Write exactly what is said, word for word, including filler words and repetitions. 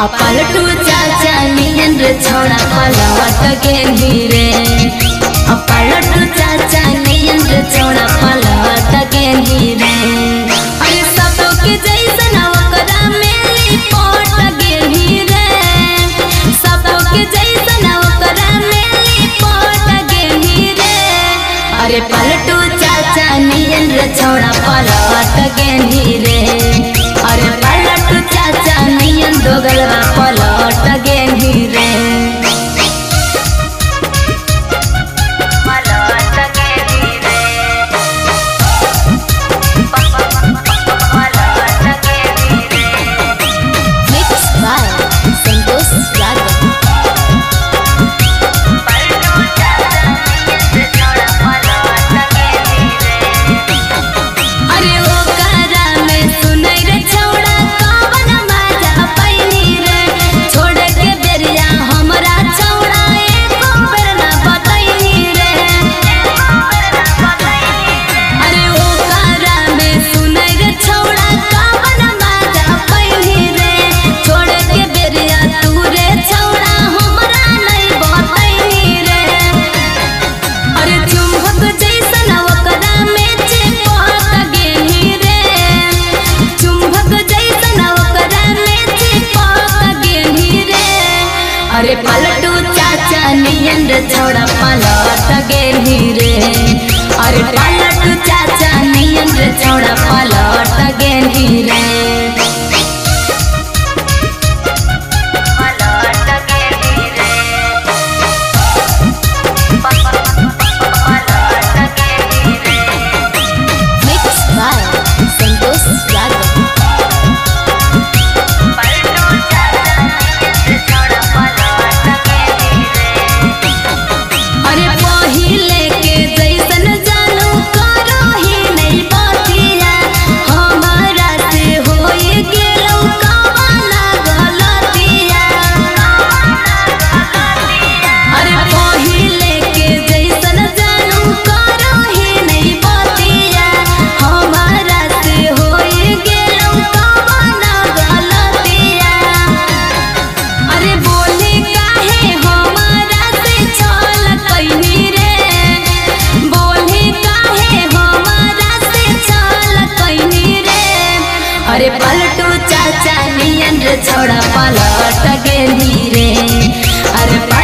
पलटू चाचा नियन रे छोड़ा पलट गेली रे पलटू चाचा नियन रे छोड़ा पलट गेली रे अरे सबो के जैसन ओकरा में लिपट गेली रे सबो के जैसन ओकरा में लिपट गेली रे अरे पलटू चाचा नियन रे छोड़ा पलट गेली रे अरे पलटू चाचा नियन दोगलवा पलट गेली रे अरे पलटू चाचा नियन रे छोड़ा पलट गेली रे अरे पलटू चाचा नियन रे छोड़ा पलट गेली रे अरे पलटू चाचा नियन रे छोड़ा पलट गेली रे अरे